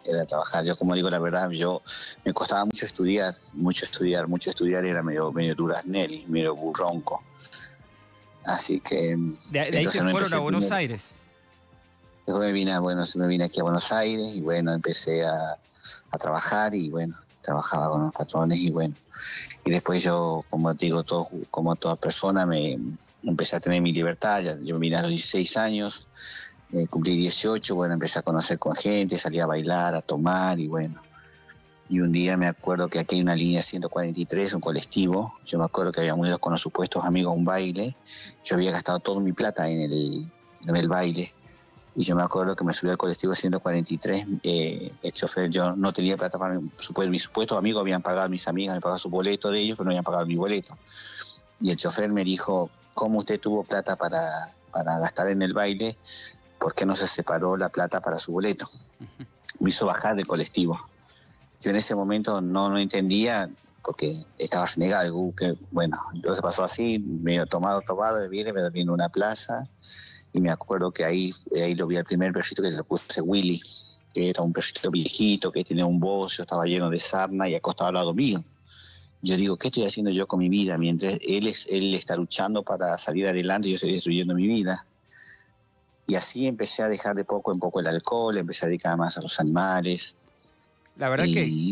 era trabajar. Yo, como digo la verdad, me costaba mucho estudiar, era medio duraznelli, medio burronco. Así que... De ahí se fueron a Buenos Aires. Después me vine aquí a Buenos Aires y bueno, empecé a trabajar y bueno, trabajaba con los patrones y bueno. Y después yo, como digo, como toda persona, me empecé a tener mi libertad. Yo vine a los 16 años, cumplí 18, bueno, empecé a conocer con gente, salí a bailar, a tomar y bueno. Y un día me acuerdo que aquí hay una línea 143, un colectivo. Yo me acuerdo que habíamos ido con los supuestos amigos a un baile. Yo había gastado toda mi plata en el baile. Y yo me acuerdo que me subí al colectivo 143, el chofer, yo no tenía plata para mis supuestos amigos, habían pagado, mis amigas habían pagado su boleto de ellos, pero no habían pagado mi boleto. Y el chofer me dijo, ¿cómo usted tuvo plata para gastar en el baile? ¿Por qué no se separó la plata para su boleto? Me hizo bajar del colectivo. Yo en ese momento no entendía, porque estaba renegado, que bueno, entonces pasó así, medio tomado, me dormí en una plaza. Y me acuerdo que ahí lo vi al primer perrito que le puse Willy, que era un perrito viejito, que tenía un bocio, estaba lleno de sarna y acostado al lado mío. Yo digo, ¿qué estoy haciendo yo con mi vida? Mientras él está luchando para salir adelante, yo estoy destruyendo mi vida. Y así empecé a dejar de poco en poco el alcohol, empecé a dedicar más a los animales. La verdad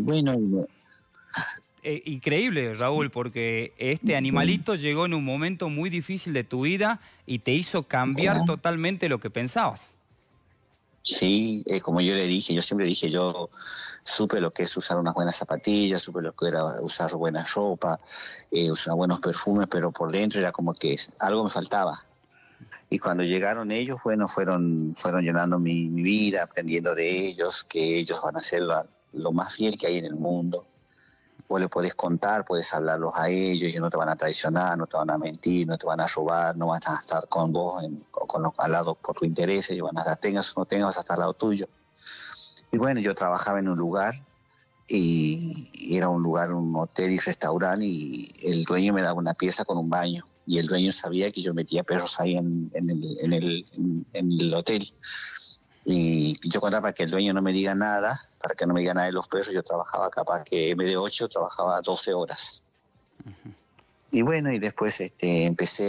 increíble, Raúl, porque este animalito llegó en un momento muy difícil de tu vida y te hizo cambiar totalmente lo que pensabas. Sí, como yo le dije, yo siempre dije, yo supe lo que es usar unas buenas zapatillas, supe lo que era usar buena ropa, usar buenos perfumes, pero por dentro era como que algo me faltaba. Y cuando llegaron ellos, bueno, fueron llenando mi vida, aprendiendo de ellos, que ellos van a ser lo más fiel que hay en el mundo. Vos le podés contar, podés hablarlos a ellos, ellos no te van a traicionar, no te van a mentir, no te van a robar, no van a estar con vos al lado por tu interés, ellos van a estar, tengas o no tengas, vas a estar al lado tuyo. Y bueno, yo trabajaba en un lugar y era un lugar, un hotel y restaurante, y el dueño me daba una pieza con un baño y el dueño sabía que yo metía perros ahí en el hotel. Y yo contaba que el dueño no me diga nada, para que no me diga nada de los perros. Yo trabajaba capaz que en vez de 8, trabajaba 12 horas. Y bueno, y después empecé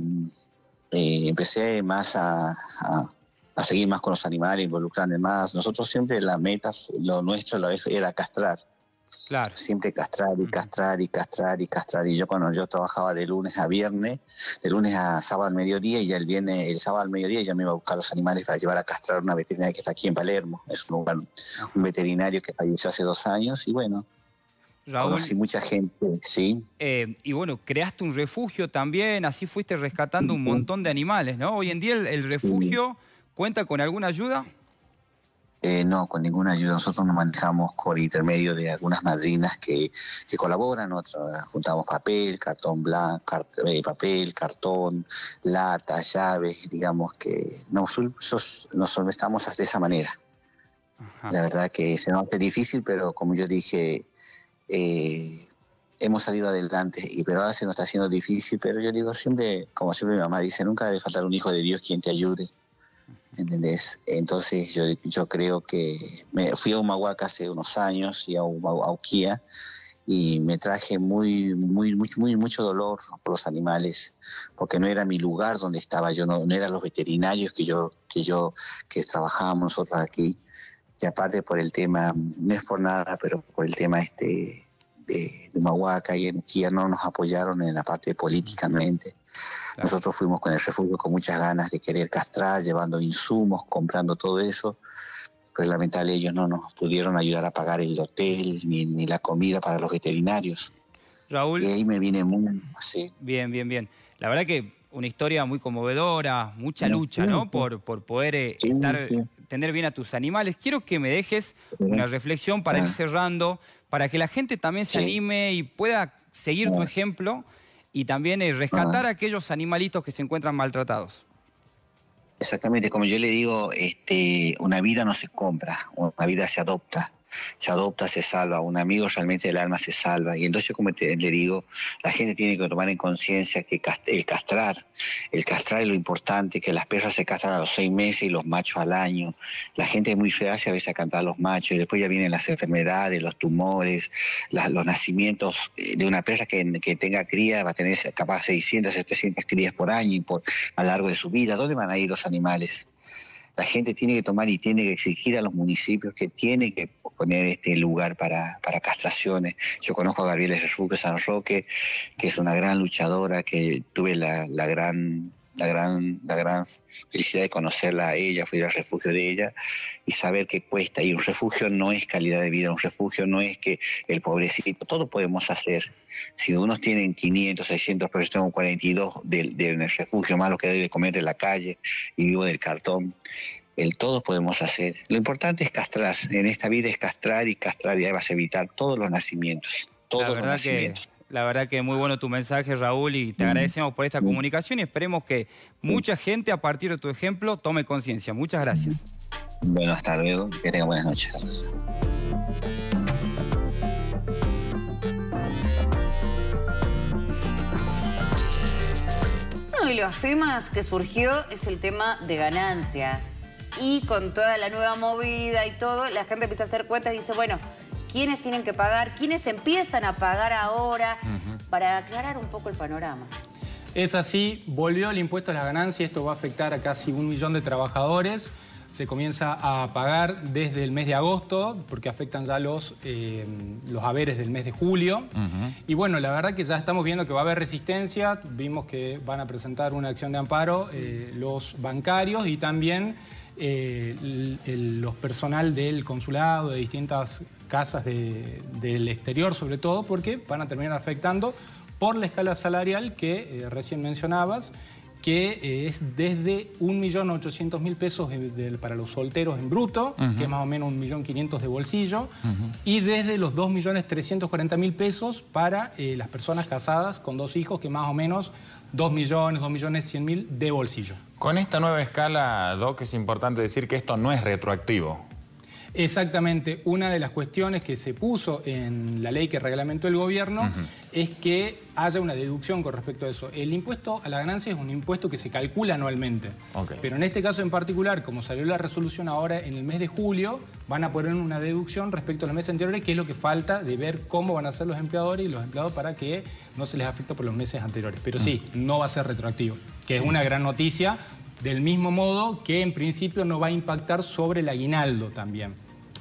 más a seguir más con los animales, involucrarme más. Nosotros siempre la meta, lo nuestro era castrar. Claro. Siempre castrar y castrar y castrar y castrar. Y yo cuando yo trabajaba de lunes a viernes, de lunes a sábado al mediodía, y ya el sábado al mediodía ya me iba a buscar los animales para llevar a castrar una veterinaria que está aquí en Palermo. Es un veterinario que falleció hace 2 años y bueno, Raúl, conocí mucha gente, sí. Y bueno, creaste un refugio también, así fuiste rescatando un montón de animales, ¿no? Hoy en día el refugio cuenta con alguna ayuda. No, con ninguna ayuda. Nosotros nos manejamos por intermedio de algunas madrinas que colaboran. Nosotros juntamos papel, cartón blanco, papel, cartón, lata, llaves, digamos que nos solventamos de esa manera. Ajá. La verdad que se nos hace difícil, pero como yo dije, hemos salido adelante, pero ahora se nos está haciendo difícil, pero yo digo siempre, como siempre mi mamá dice, nunca debe faltar un hijo de Dios quien te ayude. ¿Entendés? Entonces yo creo que me fui a Humahuaca hace unos años y a Uquía y me traje mucho dolor por los animales, porque no era mi lugar donde estaba yo, no eran los veterinarios que trabajábamos nosotros aquí. Y aparte por el tema, no es por nada, pero por el tema de Humahuaca y en Uquía no nos apoyaron en la parte políticamente. Claro. Nosotros fuimos con el refugio con muchas ganas de querer castrar, llevando insumos, comprando todo eso, pero lamentablemente ellos no nos pudieron ayudar a pagar el hotel ni la comida para los veterinarios. Raúl. Y ahí me viene muy así. Bien. La verdad que una historia muy conmovedora, mucha lucha, ¿no? Por poder tener bien a tus animales. Quiero que me dejes una reflexión para ir cerrando, para que la gente también se anime y pueda seguir tu ejemplo y también rescatar a aquellos animalitos que se encuentran maltratados. Exactamente, como yo le digo, una vida no se compra, una vida se adopta. se adopta, se salva, un amigo realmente el alma se salva. Y entonces, como le digo, la gente tiene que tomar en conciencia que el castrar es lo importante, que las perras se castran a los 6 meses y los machos al año. La gente es muy reacia a veces a castrar a los machos y después ya vienen las enfermedades, los tumores, los nacimientos de una perra que tenga cría, va a tener capaz 600, 700 crías por año y a lo largo de su vida. ¿Dónde van a ir los animales? La gente tiene que tomar y tiene que exigir a los municipios que tienen que poner este lugar para castraciones. Yo conozco a Gabriela Refugio San Roque, que es una gran luchadora, que tuve la gran felicidad de conocerla a ella, fui al refugio de ella y saber qué cuesta. Y un refugio no es calidad de vida, un refugio no es que el pobrecito, todo podemos hacer. Si unos tienen 500, 600, pero yo tengo 42 en el refugio, más lo que doy de comer de la calle y vivo del cartón. Todos podemos hacer. Lo importante es castrar. En esta vida es castrar y ahí vas a evitar todos los nacimientos. Todos los nacimientos. La verdad que muy bueno tu mensaje, Raúl, y te agradecemos por esta comunicación y esperemos que mucha gente a partir de tu ejemplo tome conciencia. Muchas gracias. Bueno, hasta luego. Que tengan buenas noches. Uno de los temas que surgió es el tema de ganancias. Y con toda la nueva movida y todo, la gente empieza a hacer cuentas y dice, bueno, ¿quiénes tienen que pagar? ¿Quiénes empiezan a pagar ahora? Para aclarar un poco el panorama. Es así, volvió el impuesto a las ganancias, esto va a afectar a casi 1 millón de trabajadores. Se comienza a pagar desde el mes de agosto, porque afectan ya los haberes del mes de julio. Y bueno, la verdad que ya estamos viendo que va a haber resistencia. Vimos que van a presentar una acción de amparo los bancarios y también los personal del consulado, de distintas casas del exterior sobre todo, porque van a terminar afectando por la escala salarial que recién mencionabas, que es desde 1.800.000 pesos para los solteros en bruto, que es más o menos 1.500.000 de bolsillo, y desde los 2.340.000 pesos para las personas casadas con 2 hijos, que más o menos 2.100.000 de bolsillo. Con esta nueva escala, Doc, es importante decir que esto no es retroactivo. Exactamente. Una de las cuestiones que se puso en la ley que reglamentó el gobierno es que haya una deducción con respecto a eso. El impuesto a la ganancia es un impuesto que se calcula anualmente. Pero en este caso en particular, como salió la resolución ahora en el mes de julio, van a poner una deducción respecto a los meses anteriores, que es lo que falta de ver cómo van a ser los empleadores y los empleados para que no se les afecte por los meses anteriores. Pero sí, no va a ser retroactivo, que es una gran noticia. Del mismo modo que en principio no va a impactar sobre el aguinaldo también.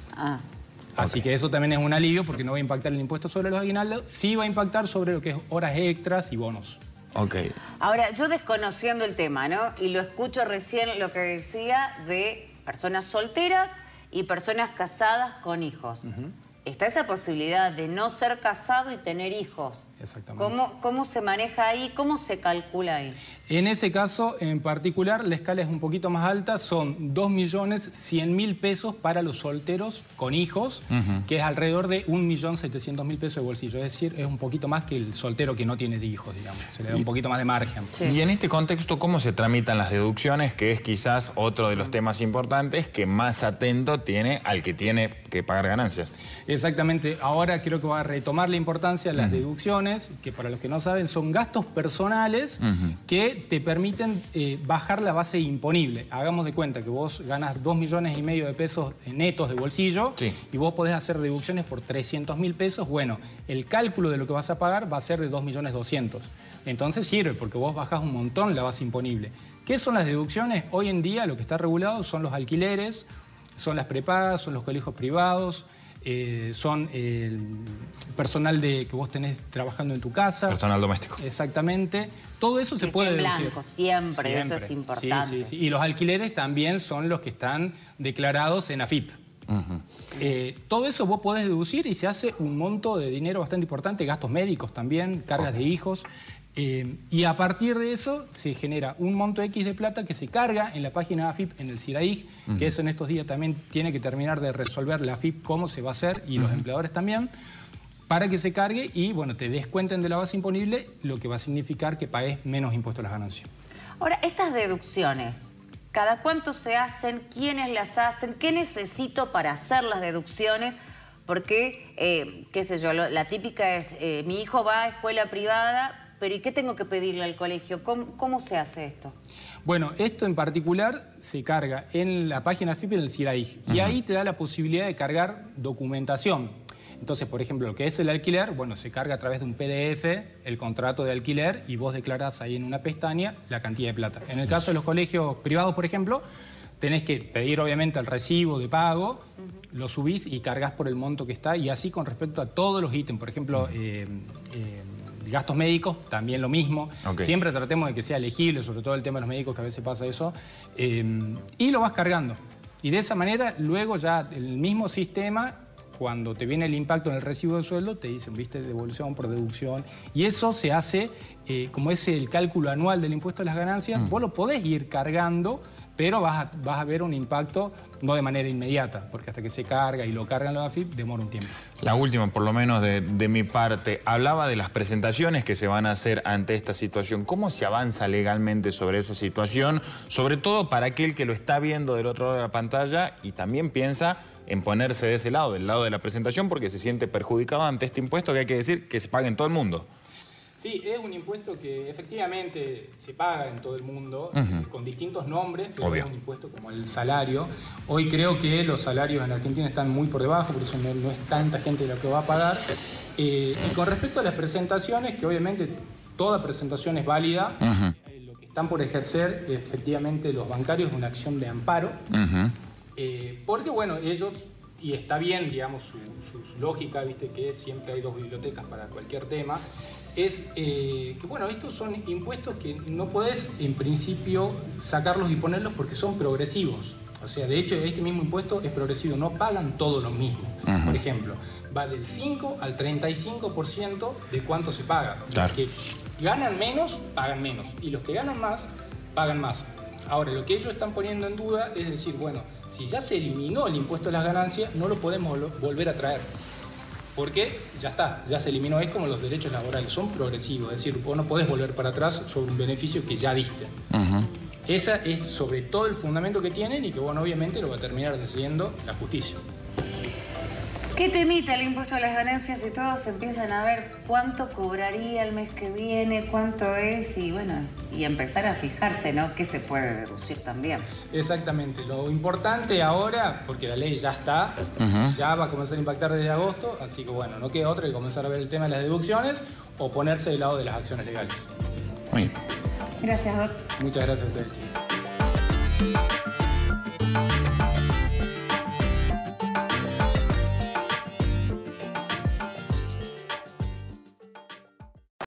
Así que eso también es un alivio porque no va a impactar el impuesto sobre los aguinaldos, sí va a impactar sobre lo que es horas extras y bonos. Ahora, yo desconociendo el tema, ¿no? Y lo escucho recién lo que decía de personas solteras y personas casadas con hijos. Está esa posibilidad de no ser casado y tener hijos. Exactamente. ¿Cómo se maneja ahí? ¿Cómo se calcula ahí? En ese caso, en particular, la escala es un poquito más alta. Son 2.100.000 pesos para los solteros con hijos, que es alrededor de 1.700.000 pesos de bolsillo. Es decir, es un poquito más que el soltero que no tiene hijos, digamos. Se le da un poquito más de margen. Y en este contexto, ¿cómo se tramitan las deducciones? Que es quizás otro de los temas importantes que más atento tiene al que tiene que pagar ganancias. Exactamente. Ahora creo que va a retomar la importancia de las deducciones, que para los que no saben son gastos personales que te permiten bajar la base imponible. Hagamos de cuenta que vos ganas 2,5 millones de pesos netos de bolsillo y vos podés hacer deducciones por 300.000 pesos. Bueno, el cálculo de lo que vas a pagar va a ser de 2.200.000. Entonces sirve porque vos bajás un montón la base imponible. ¿Qué son las deducciones? Hoy en día lo que está regulado son los alquileres, son las prepagas, son los colegios privados, son el personal que vos tenés trabajando en tu casa. Personal doméstico. Exactamente. Todo eso se puede deducir. Blanco, siempre, eso es importante. Sí. Y los alquileres también son los que están declarados en AFIP. Todo eso vos podés deducir y se hace un monto de dinero bastante importante, gastos médicos también, cargas de hijos. Y a partir de eso se genera un monto X de plata que se carga en la página de AFIP, en el CIRAIG, que eso en estos días también tiene que terminar de resolver la AFIP cómo se va a hacer y los empleadores también, para que se cargue y bueno, te descuenten de la base imponible, lo que va a significar que pagues menos impuestos a las ganancias. Ahora, estas deducciones, ¿cada cuánto se hacen? ¿Quiénes las hacen? ¿Qué necesito para hacer las deducciones? Porque, qué sé yo, la típica es, mi hijo va a escuela privada, pero ¿y qué tengo que pedirle al colegio? ¿Cómo se hace esto? Bueno, esto en particular se carga en la página FIP del SIDAIG. Y ahí te da la posibilidad de cargar documentación. Entonces, por ejemplo, lo que es el alquiler, bueno, se carga a través de un PDF el contrato de alquiler y vos declarás ahí en una pestaña la cantidad de plata. En el caso de los colegios privados, por ejemplo, tenés que pedir obviamente el recibo de pago, lo subís y cargas por el monto que está, y así con respecto a todos los ítems. Por ejemplo, gastos médicos, también lo mismo. Okay. Siempre tratemos de que sea elegible, sobre todo el tema de los médicos, que a veces pasa eso. Y lo vas cargando. Y de esa manera, luego ya el mismo sistema, cuando te viene el impacto en el recibo de sueldo, te dicen, viste, devolución por deducción. Y eso se hace, como es el cálculo anual del impuesto a las ganancias, vos lo podés ir cargando, pero vas a ver un impacto no de manera inmediata, porque hasta que se carga y lo cargan los AFIP demora un tiempo. La última, por lo menos de mi parte, hablaba de las presentaciones que se van a hacer ante esta situación. ¿Cómo se avanza legalmente sobre esa situación? Sobre todo para aquel que lo está viendo del otro lado de la pantalla y también piensa en ponerse de ese lado, del lado de la presentación, porque se siente perjudicado ante este impuesto que hay que decir que se paga en todo el mundo. Sí, es un impuesto que efectivamente se paga en todo el mundo, con distintos nombres, pero es un impuesto como el salario. Hoy creo que los salarios en Argentina están muy por debajo, por eso no es tanta gente la que va a pagar. Y con respecto a las presentaciones, que obviamente toda presentación es válida, lo que están por ejercer efectivamente los bancarios es una acción de amparo, porque bueno, ellos... Y está bien, digamos, su lógica, viste, que siempre hay dos bibliotecas para cualquier tema, es que, bueno, estos son impuestos que no podés, en principio, sacarlos y ponerlos porque son progresivos. O sea, de hecho, este mismo impuesto es progresivo, no pagan todo lo mismo. Por ejemplo, va del 5 al 35% de cuánto se paga. Claro. Los que ganan menos, pagan menos. Y los que ganan más, pagan más. Ahora, lo que ellos están poniendo en duda es decir, bueno, si ya se eliminó el impuesto a las ganancias, no lo podemos volver a traer. Porque ya está, ya se eliminó. Es como los derechos laborales, son progresivos. Es decir, vos no podés volver para atrás sobre un beneficio que ya diste. Esa es sobre todo el fundamento que tienen y que, bueno, obviamente lo va a terminar decidiendo la justicia. ¿Qué temita el impuesto a las ganancias y todos empiezan a ver cuánto cobraría el mes que viene, cuánto es y bueno, y empezar a fijarse, ¿no? ¿Qué se puede deducir también? Exactamente. Lo importante ahora, porque la ley ya está, ya va a comenzar a impactar desde agosto, así que bueno, no queda otra que comenzar a ver el tema de las deducciones o ponerse del lado de las acciones legales. Muy bien. Gracias, Doc. Muchas gracias a ustedes.